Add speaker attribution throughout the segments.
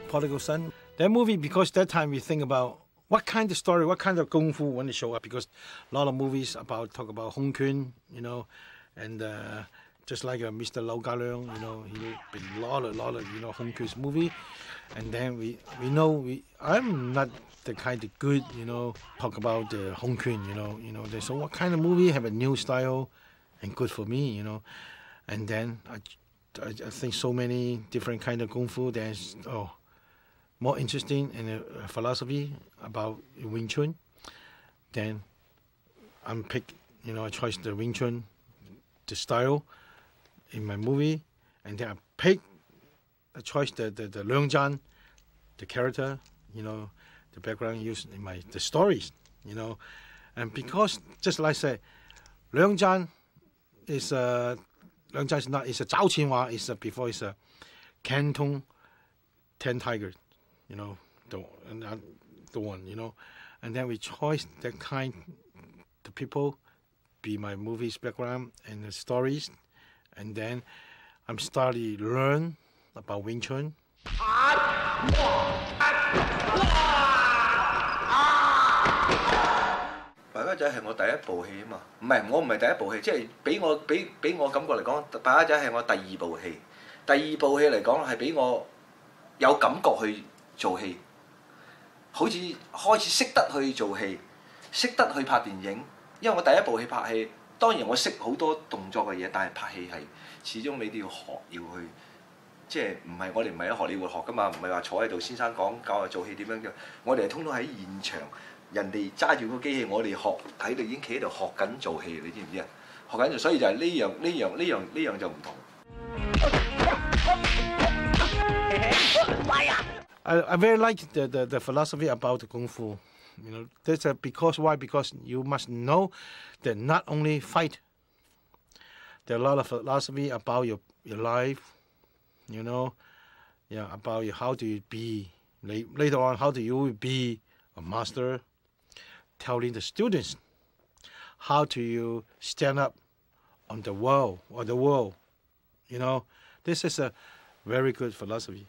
Speaker 1: Prodigal Son. That movie, because that time we think about what kind of story, what kind of kung fu when it show up, because a lot of movies talk about Hong Kong, and just like Mr. Lau Ga Leung, he been a lot of Hong Kong's movie, and then we know I'm not the kind of good talk about the Hong Kong, so what kind of movie have a new style and good for me, and then I think so many different kind of kung fu. There's more interesting in the philosophy about Wing Chun. Then I choose the Wing Chun, the style in my movie, and then I choose the Leung Jan, the character, the background used in the stories, and because just like I said, Leung Jan is a Zhao Qinhua is before it's a Canton 10 Tiger, the one, and then we choose that kind, the people be my movies background and the stories, and then I'm starting to learn about Wing Chun.
Speaker 2: 敗家仔係我第一部戲啊嘛，我唔係第一部戲，即係俾我感覺嚟講，敗家仔係我第二部戲。第二部戲嚟講係俾我有感覺去做戲，好似開始識得去做戲，識得去拍電影。因為我第一部戲拍戲，當然我識好多動作嘅嘢，但係拍戲係始終你都要學，要去即係我哋唔係喺荷里活學噶嘛，唔係話坐喺度先生講教我做戲點樣嘅，我哋係通通喺現場。 人哋揸住個機器，我哋學喺度已經企喺度學緊做戲，你知唔知啊？學緊做，所以就係呢樣就唔同。
Speaker 1: I very like the philosophy about the kung fu. That's because why? Because you must know that not only fight. There are a lot of philosophy about your life. About how do you be later on? How do you be a master? Telling the students how do you stand up on the world or the world. This is a very good philosophy.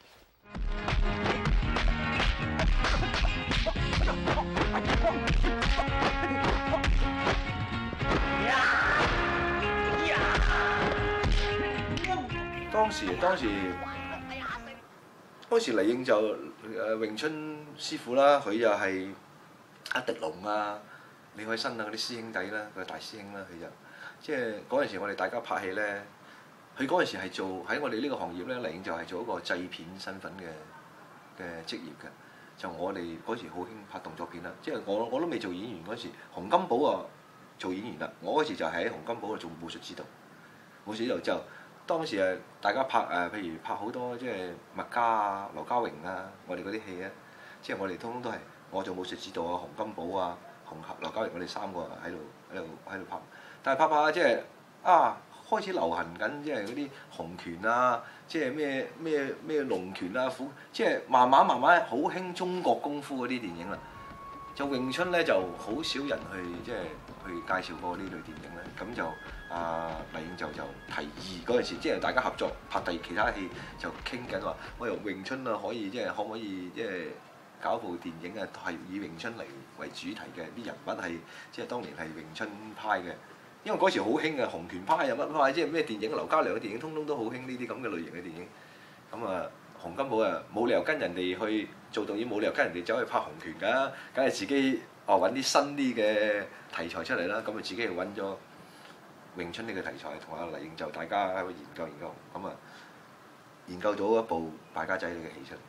Speaker 2: 當時黎應就詠春師傅啦，佢又係。 阿迪龍啊、李海生啊嗰啲師兄弟啦，佢係大師兄啦，佢就即係嗰陣時我哋大家拍戲咧，佢嗰陣時係做喺我哋呢個行業咧，黎應就係做一個製片身份嘅職業嘅。就我哋嗰時好興拍動作片啦，即係我都未做演員嗰時，洪金寶啊做演員啦，我嗰時就喺洪金寶度做武術指導，武術指導之後，當時大家拍譬如拍好多即係麥嘉啊、羅家榮啊，我哋嗰啲戲啊，即係我哋通通都係。 我做武術指導啊，洪金寶啊、劉家榮，我哋三個喺度拍，但係拍即係開始流行緊，即係嗰啲洪拳啊，即係咩龍拳啊、即係慢慢好興中國功夫嗰啲電影啦。就詠春咧就好少人去介紹過呢類電影咧，咁就黎應就提議嗰陣時，即係大家合作拍其他戲就傾緊話，我由詠春啊可以可唔可以搞部電影啊，係以詠春嚟為主題嘅，啲人物係即係當年係詠春派嘅，因為嗰時好興嘅，洪拳派又乜派，即係咩電影，劉家良嘅電影通通都好興呢啲咁嘅類型嘅電影。咁洪金寶冇理由跟人哋去做導演，冇理由跟人哋走去拍洪拳㗎，梗係自己揾啲新啲嘅題材出嚟啦。咁自己去揾咗詠春呢個題材，同阿黎應就大家喺度研究，咁研究咗一部敗家仔呢嘅戲出嚟。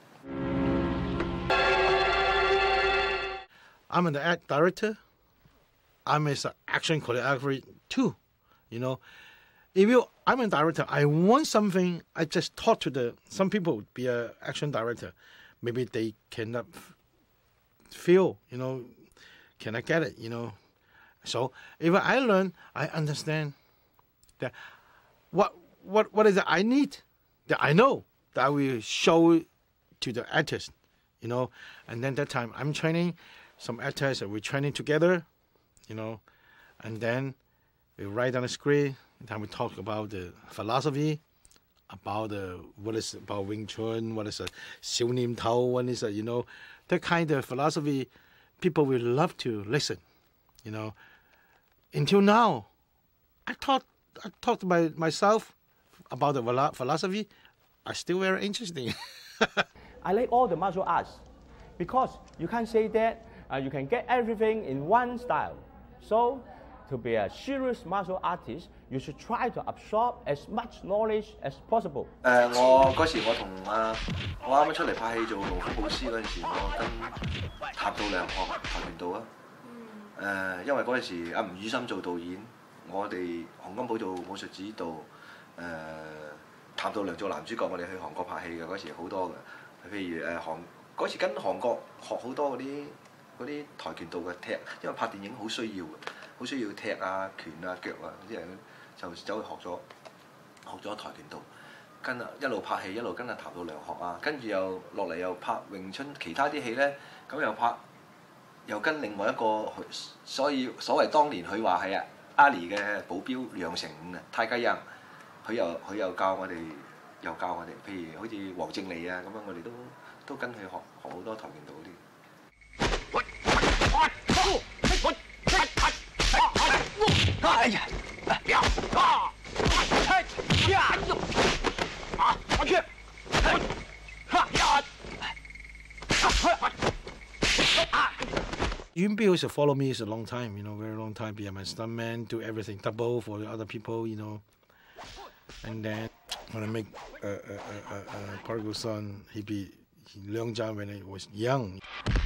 Speaker 1: I'm an act director. I'm an action choreographer too. If I'm a director, I want something. I just talk to some people be an action director. Maybe they cannot feel. Can I get it? So if I learn, I understand that what is it I need that I know that I will show to the artist. And then that time I'm training. Some actors we're training together, and then we write on the screen, and then we talk about the philosophy about what is about Wing Chun, what is a 小念頭, what is a, that kind of philosophy, people will love to listen, Until now, I talked by myself about the philosophy. I still very interesting.
Speaker 3: I like all the martial arts because you can't say that you can get everything in one style. So, to be a serious martial artist, you should try to absorb as much knowledge as possible.
Speaker 2: 我嗰時我啱啱出嚟拍戲做勞福布斯嗰陣時，我跟塔道良學跆拳道啊。因為嗰陣時阿吳宇森做導演，我哋洪金寶做武術指導，譚道良做男主角，我哋去韓國拍戲嘅嗰時好多嘅。譬如嗰時跟韓國學好多嗰啲跆拳道嘅踢，因為拍電影好需要嘅，好需要踢啊、拳啊、腳啊，啲人就走去學咗跆拳道，跟一路拍戲一路跟阿譚道良學啊，跟住又落嚟又拍詠春其他啲戲咧，咁又跟另外一個，所謂當年佢話係阿里嘅保鏢楊成五啊，泰雞人，佢又教我哋，譬如好似黃正利啊咁樣，我哋都跟佢學好多跆拳道嗰啲。哎呀！
Speaker 1: Yuen Biao used to follow me for a long time, very long time. Be my stuntman, do everything double for the other people, And then when I make Prodigal Son, he Leung Jan when I was young.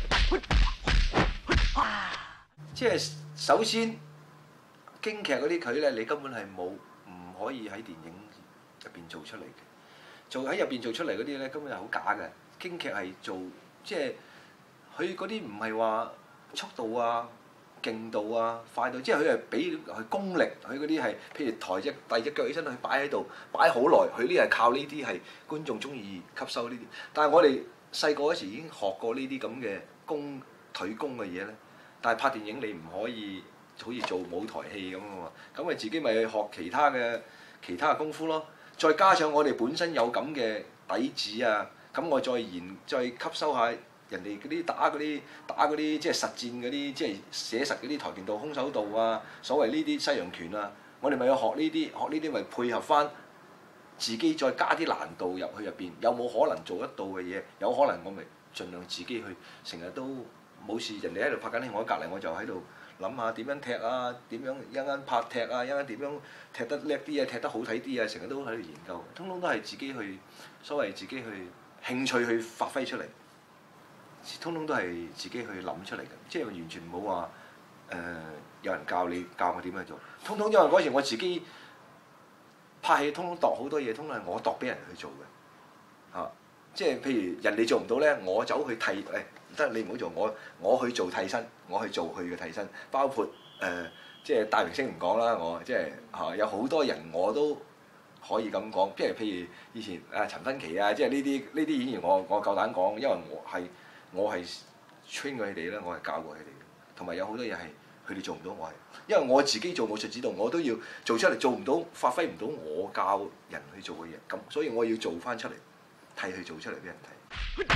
Speaker 2: 即係首先京劇嗰啲佢咧，你根本係唔可以喺電影入邊做出嚟嘅。喺入邊做出嚟嗰啲咧，根本係好假嘅。京劇係做即係佢嗰啲唔係話速度啊、勁度啊、快度，即係佢係俾佢功力，佢嗰啲係譬如第二隻腳起身，佢擺喺度擺好耐，佢呢係靠呢啲係觀眾中意吸收呢啲。但係我哋細個嗰時已經學過呢啲咁嘅腿功嘅嘢咧。但係拍電影你唔可以好似做舞台戲咁啊嘛，咁咪自己咪去學其他嘅功夫咯。再加上我哋本身有咁嘅底子啊，咁我再吸收下人哋嗰啲打嗰啲即係實戰嗰啲即係寫實嗰啲跆拳道、空手道啊，所謂呢啲西洋拳啊，我哋咪要學呢啲咪配合翻自己再加啲難度入去入邊，有冇可能做得到嘅嘢？有可能我咪盡量自己去，成日都。冇事，人哋喺度拍緊戲，我喺隔離我就喺度諗下點樣踢啊，點樣一陣拍踢啊，一陣點樣踢得叻啲啊，踢得好睇啲啊，成日都喺度研究，通通都係自己去所謂自己去興趣去發揮出嚟，通通都係自己去諗出嚟嘅，即係完全冇話有人教我點樣做，通通因為嗰時我自己拍戲，通通度好多嘢，通通係我度俾人去做嘅，即係譬如人哋做唔到咧，我走去替唔得，你唔好做，我去做替身，我去做佢嘅替身，包括即係大明星唔講啦，我即係有好多人我都可以咁講，譬如以前陳芬琪啊，即係呢啲演員我夠膽講，因為我係 train 過佢哋啦，我係教過佢哋，同埋有好多嘢係佢哋做唔到，我係因為我自己做武術指導，我都要做出嚟，做唔到發揮唔到我教人去做嘅嘢，咁所以我要做翻出嚟，替佢做出嚟俾人睇。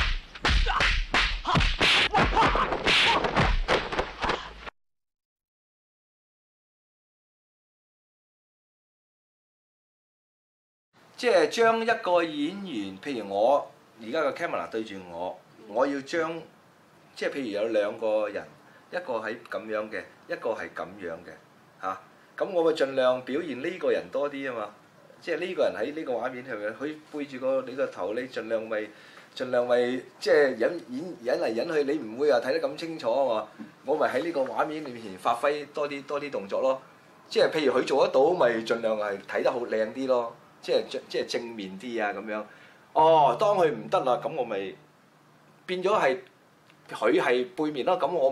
Speaker 2: 即係將一個演員，譬如我而家個 camera 對住我要將即係譬如有兩個人，一個係咁樣嘅，一個係咁樣嘅嚇，咁我咪盡量表現呢個人多啲啊嘛，即係呢個人喺呢個畫面係咪？佢背住你個頭，你盡量咪即係引嚟引去，你唔會話睇得咁清楚啊嘛。我咪喺呢個畫面裏面發揮多啲動作咯。即係譬如佢做得到，咪盡量係睇得好靚啲咯。即係正面啲啊咁樣。哦，當佢唔得啦，咁我咪變咗係佢係背面咯。咁我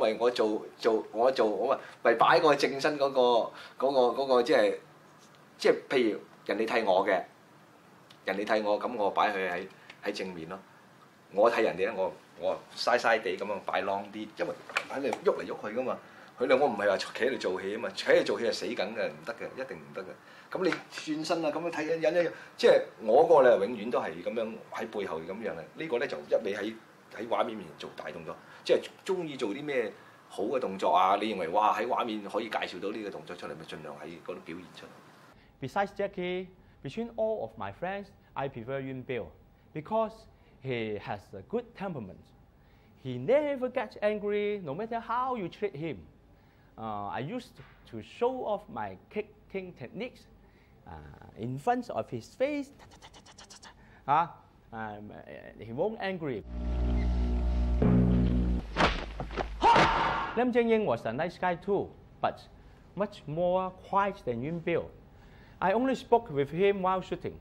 Speaker 2: 咪擺個正身嗰個即係譬如人哋替我嘅，咁我擺佢喺正面咯。我睇人哋咧，我嘥嘥地咁樣擺啷啲，因為喺度喐嚟喐去噶嘛， 佢兩個唔係話企喺度做戲啊嘛，企喺度做戲係死梗嘅，唔得嘅，一定唔得嘅。咁你轉身啊，咁樣睇緊人咧，即係我個咧永遠都係咁樣喺背後咁樣嘅。呢個咧就一味喺畫面面前做大動作，即係中意做啲咩好嘅動作啊？你認為哇喺畫面可以介紹到呢個動作出嚟，咪盡量喺嗰度表現出嚟。
Speaker 3: Besides Jackie, between all of my friends, I prefer Yuen Biao because he has a good temperament. He never gets angry no matter how you treat him. I used to show off my kicking techniques in front of his face. He won't angry. Lam Ching-ying was a nice guy too, but much more quiet than Yuen Biao. I only spoke with him while shooting.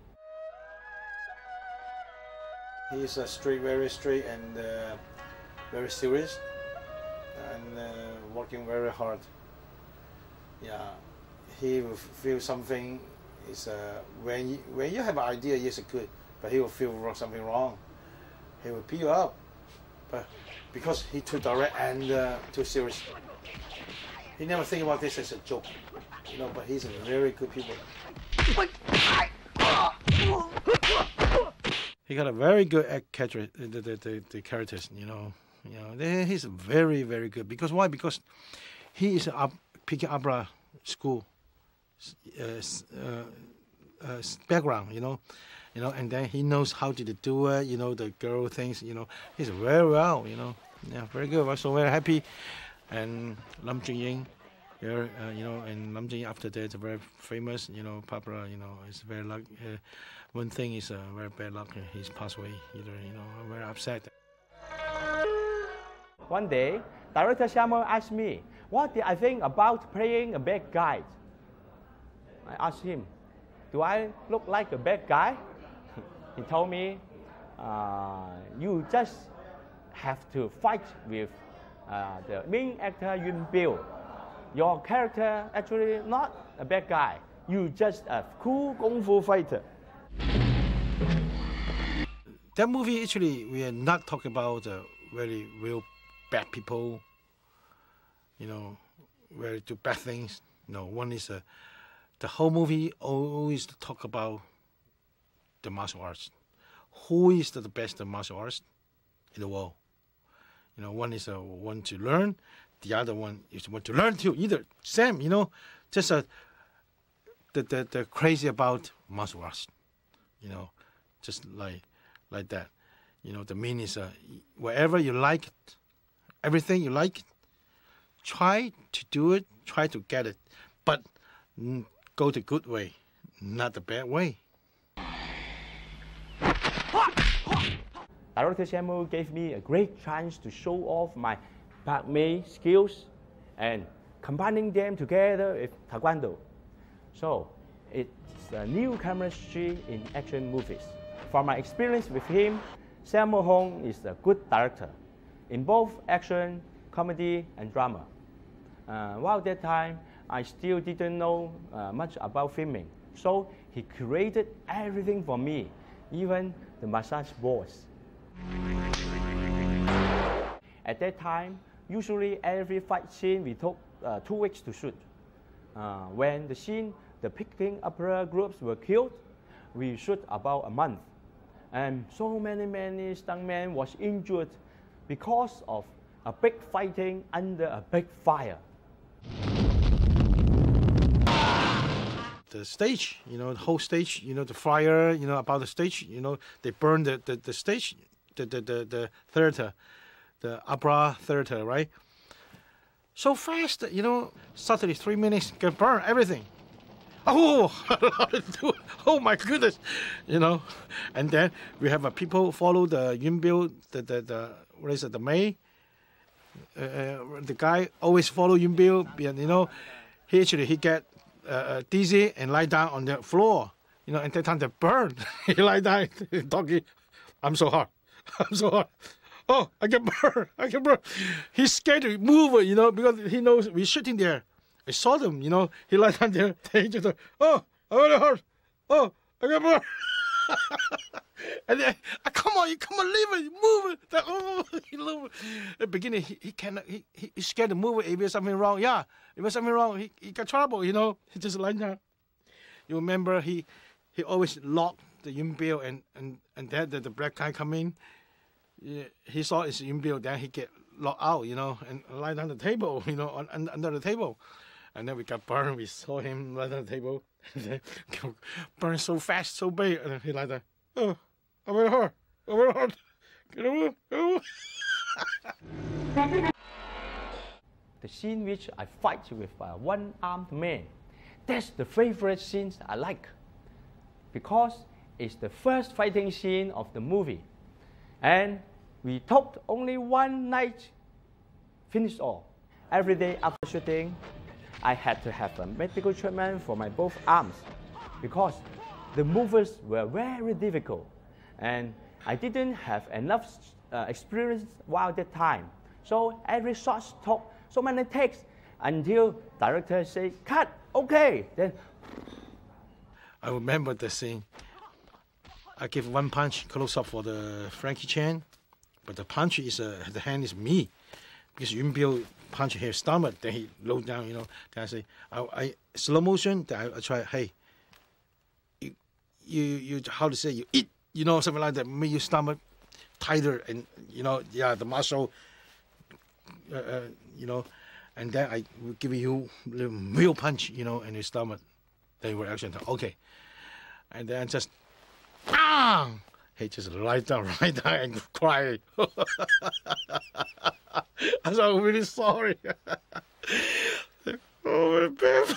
Speaker 1: He's very straight and very serious and working very hard. Yeah, he will feel something is when you have an idea, yes, good, but he will feel something wrong. He will pick you up, but because he too direct and too serious, he never think about this as a joke, you know. But he's a very good people. He got a very good the characters, you know. He's very, very good. Because why? Because he is a Peking Opera school background, you know, and then he knows how to do it, you know, the girl things, you know. He's very well, you know. Yeah, very good. I'm so very happy. And Lam Ching-ying, you know, and Lam Ching-ying after that is very famous, you know, Papa, you know, is very lucky. One thing is very bad luck. He's passed away. Either, you know, I'm very upset.
Speaker 3: One day, director Samuel asked me, what did I think about playing a bad guy? I asked him, do I look like a bad guy? He told me, you just have to fight with the main actor Yuen Biao. Your character actually not a bad guy. You just a cool kung fu fighter.
Speaker 1: That movie actually we are not talking about very real bad people, you know, very do bad things. No, one is the whole movie always talk about the martial arts. Who is the best martial artist in the world? You know, one is one to learn, the other one is one to learn too. Either same, you know, just the crazy about martial arts, you know, just like that. You know, the meaning is wherever you like it, everything you like, try to do it, try to get it, but go the good way, not the bad way.
Speaker 3: Director Samuel gave me a great chance to show off my Pak Mei skills and combining them together with Taekwondo. So it's a new chemistry in action movies. From my experience with him, Sammo Hung is a good director in both action, comedy, and drama. While that time, I still didn't know much about filming, so he created everything for me, even the massage balls. At that time, usually every fight scene we took 2 weeks to shoot. When the Peking Opera groups were killed, we shoot about a month. And so many stuntmen was injured because of a big fighting under a big fire.
Speaker 1: The stage, you know, the whole stage, you know, the fire, you know, about the stage, you know, they burn the stage, the theater, the opera theater, right? So fast, you know, suddenly 3 minutes can burn everything. Oh, oh my goodness, you know. And then we have people follow the Yuen Biao, what is it, the Mei? The guy always follow Yuen Biao, you know. He get dizzy and lie down on the floor, you know, and that time they burn. He lie down talking, I'm so hot. Oh, I get burned. He's scared to move, you know, because he knows we're shooting there. I saw them, you know, he lie down there, they just, oh, I got hurt. Oh, I got burned. And then, come on, leave it, move it. Oh, you know, the beginning he cannot he scared to move. If there's something wrong, yeah, if there's something wrong, he got trouble. You know, he just like that. You remember he always locked the Yuen Biao and then the black guy come in. Yeah, he saw it's Yuen Biao, then he get locked out, you know, and lie down the table, you know, under the table. And then we got burned. We saw him lie down the table. And then burned so fast, so big. And then he like that. Oh, I'm gonna hurt. I'm gonna hurt. Get over.
Speaker 3: The scene which I fight with a one-armed man, that's the favorite scenes I like. Because it's the first fighting scene of the movie. And we took only one night, finished all. Every day after shooting, I had to have a medical treatment for my both arms because the movers were very difficult and I didn't have enough experience while that time. So every shot took so many takes until director say, cut, okay. Then
Speaker 1: I remember the scene. I give one punch close up for the Frankie Chan, but the punch is the hand is me because Yuen Biao punch his stomach, then he low down, you know. Then I say, I slow motion. Then I try, hey, you how to say, you eat, you know, something like that. Make your stomach tighter, and you know, yeah, the muscle, you know, and then I will give you a real punch, you know, in your stomach. Then your reaction, okay, and then just, bang! He just lie down and cry. I said, I'm really sorry. Oh, my babe.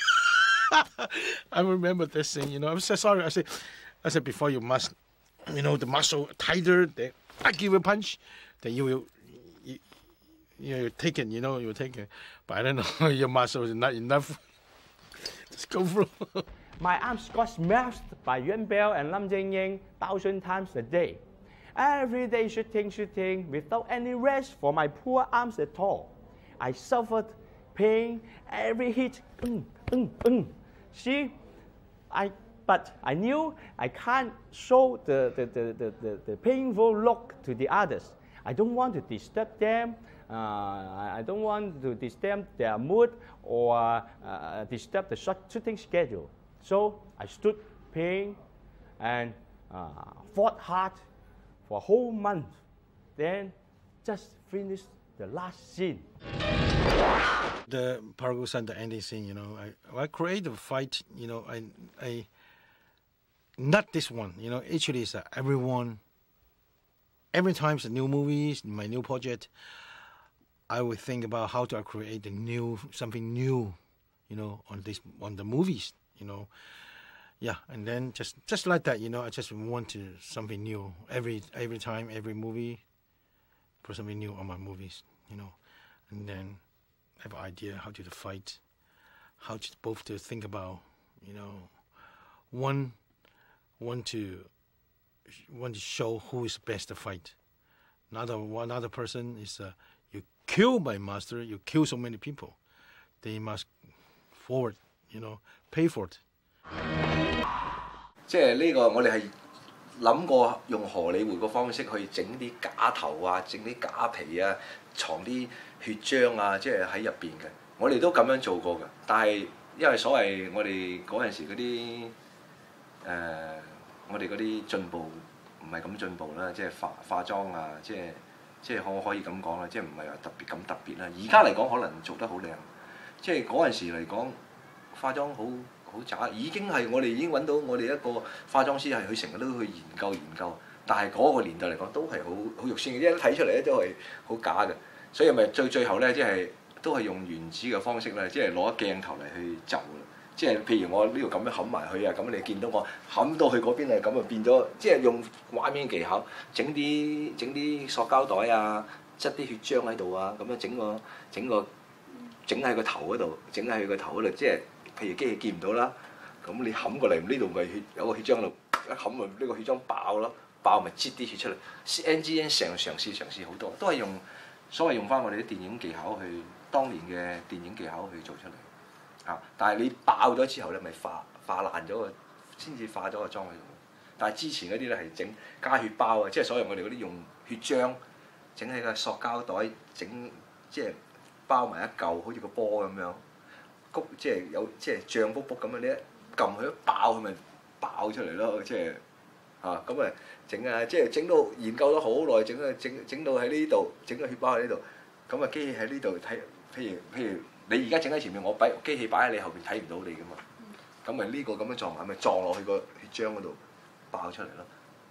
Speaker 1: I remember this thing, you know. I'm so sorry. I said, before you must, you know, the muscle tighter. Then I give you a punch. Then you take it, you know, you take it. But I don't know, your muscle is not enough. Just go through.
Speaker 3: My arms got smashed by Yuen Biao and Lam Jing-ying 1,000 times a day. Every day shooting without any rest for my poor arms at all. I suffered pain every hit. See, but I knew I can't show the painful look to the others. I don't want to disturb them. I don't want to disturb their mood or disturb the shooting schedule. So I stood pain and fought hard for a whole month. Then just finished the last scene.
Speaker 1: The Prodigal Son, the ending scene, you know, I create a fight, you know, I not this one, you know, actually it's every time it's a new movies, my new project, I would think about how to create something new, you know, on the movies, you know. Yeah, and then just like that, you know, I just want something new every time, every movie, put something new on my movies, you know, and then have an idea how to fight, how to both to think about, you know, one to show who is best to fight. Another person is you kill my master, you kill so many people, they must forward, you know, pay for it.
Speaker 2: 即係呢個我哋係諗過用荷里活個方式去整啲假頭啊，整啲假皮啊，藏啲血漿啊，即係喺入邊嘅。我哋都咁樣做過嘅，但係因為所謂我哋嗰陣時嗰啲我哋嗰啲進步唔係咁進步啦，即係化妝啊，即係可以咁講啦，即係唔係話特別啦。而家嚟講可能做得好靚，即係嗰陣時嚟講化妝好渣，我哋已經揾到我哋一個化妝師係佢成日都去研究，但係嗰個年代嚟講都係好肉酸嘅，一睇出嚟咧都係好假嘅，所以咪最後咧即係都係用原始嘅方式咧，即係攞鏡頭嚟去就啦。即係譬如我呢度咁樣冚埋佢啊，咁你見到我冚到去嗰邊啊，咁啊變咗，即係用畫面技巧整啲塑膠袋啊，擠啲血漿喺度啊，咁樣整喺個頭嗰度，即係譬如機器見唔到啦，咁你冚過嚟，呢度咪有個血漿喺度，一冚咪呢個血漿爆咯，爆咪擠啲血出嚟。CNG 嘗試好多，都係用翻我哋啲電影技巧去當年嘅電影技巧去做出嚟。但係你爆咗之後咧，咪化爛咗先至化咗個妝喺度。但係之前嗰啲咧係整加血包啊，即係所謂我哋嗰啲用血漿整喺個塑膠袋，即係包埋一嚿，好似個波咁樣，即係有即係脹卜卜咁樣，你一撳佢一爆，佢咪爆出嚟咯，即係咁啊整啊，即係整到研究咗好耐，整到喺呢度，整個血包喺呢度，咁啊機器喺呢度睇，譬如你而家整喺前面，我擺機器擺喺你後邊睇唔到你噶嘛，咁咪呢個咁樣撞埋，咪撞落去個血漿嗰度爆出嚟咯。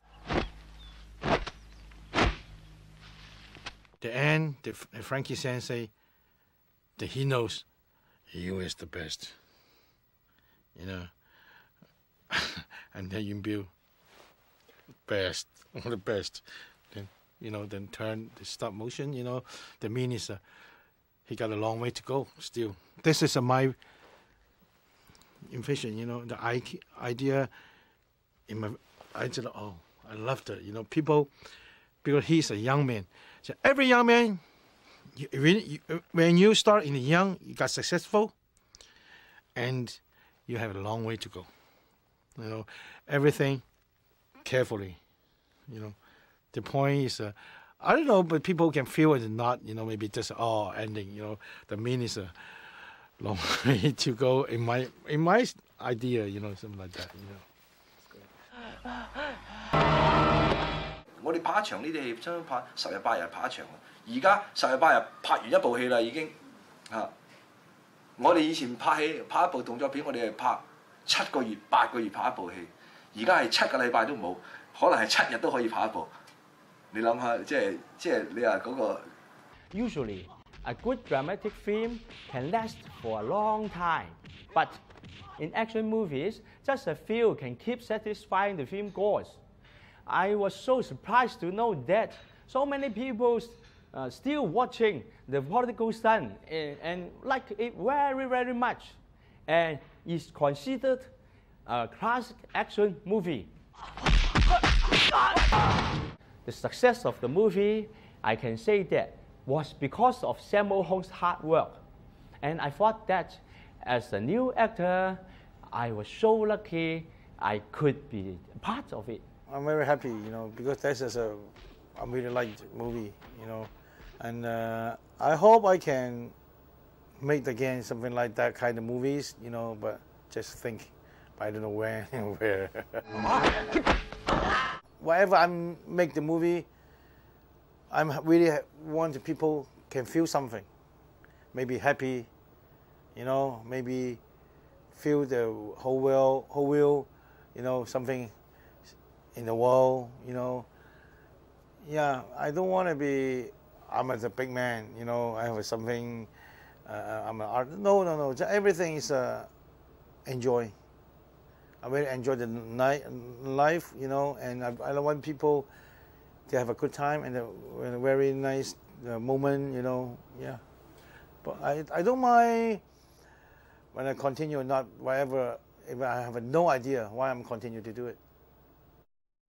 Speaker 1: The end, Frankie Sensei, that he knows you is the best, you know. And then Yuen Biao, best, one of the best. Then, you know, then turn the stop motion, you know. The mean is he got a long way to go still. This is my vision, you know, the idea in my, I said, oh, I loved it, you know, people, because he's a young man. So every young man, when you start in the young, you got successful, and you have a long way to go. You know, everything carefully. You know, the point is, I don't know, but people can feel it or not. You know, maybe just ending. You know, the meaning is a long way to go in my idea. You know, something like that. You know.
Speaker 2: 我哋拍一場呢啲戲，將拍10日8日拍一場。而家10日8日拍完一部戲啦，已經我哋以前拍一部動作片，我哋係拍7個月、8個月拍一部戲。而家係7個禮拜都冇，可能係7日都可以拍一部。你諗下，即係你話嗰個。
Speaker 3: Usually, a good dramatic film can last for a long time, but in action movies, just a few can keep satisfying the film goers. I was so surprised to know that so many people still watching the prodigal son and like it very, very much, and is considered a classic action movie. The success of the movie, I can say that, was because of Sammo Hung's hard work. And I thought that as a new actor, I was so lucky I could be part of it.
Speaker 1: I'm very happy, you know, because this is I really liked movie, you know, and I hope I can make again something like that kind of movies, you know, but just think, I don't know when and where. Wherever I make the movie, I really want people can feel something, maybe happy, you know, maybe feel the whole world, you know, something in the world, you know. Yeah, I don't want to be, I'm a big man, you know, I have something, I'm an artist. No. Everything is enjoy. I really enjoy the life, you know, and I want people to have a good time and a very nice moment, you know, yeah. But I don't mind when I continue, not whatever, if I have no idea why I'm continuing to do it.